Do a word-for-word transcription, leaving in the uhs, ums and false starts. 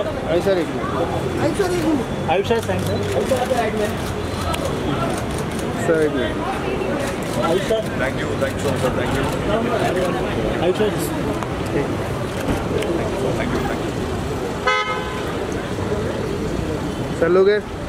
sir आई sir एक minute आई सर एक minute Ayush sir sign sir sir एक minute Ayush sir thank you thank you sir thank you Ayush sir thank you thank you sir लोग